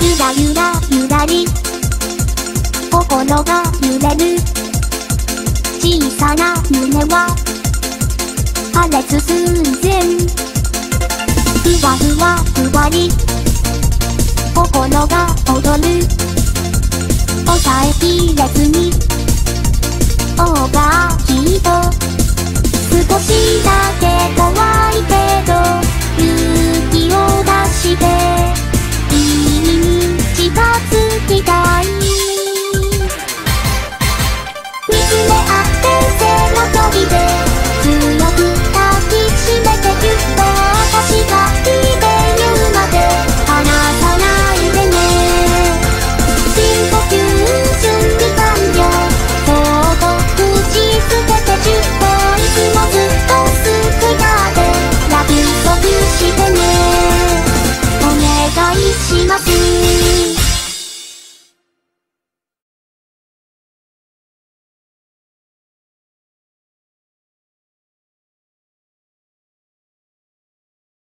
ゆらゆらゆらり心が揺れる小さな胸は破裂寸前ふわふわふわり心が踊る抑えきれずにオーバーヒート少しだけ怖いけど